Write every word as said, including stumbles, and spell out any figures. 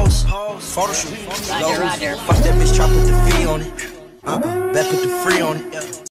Pause. Photo shoot. Roger, Roger. Fuck that bitch, try put the fee on it. Uh-uh. Bet put the free on it.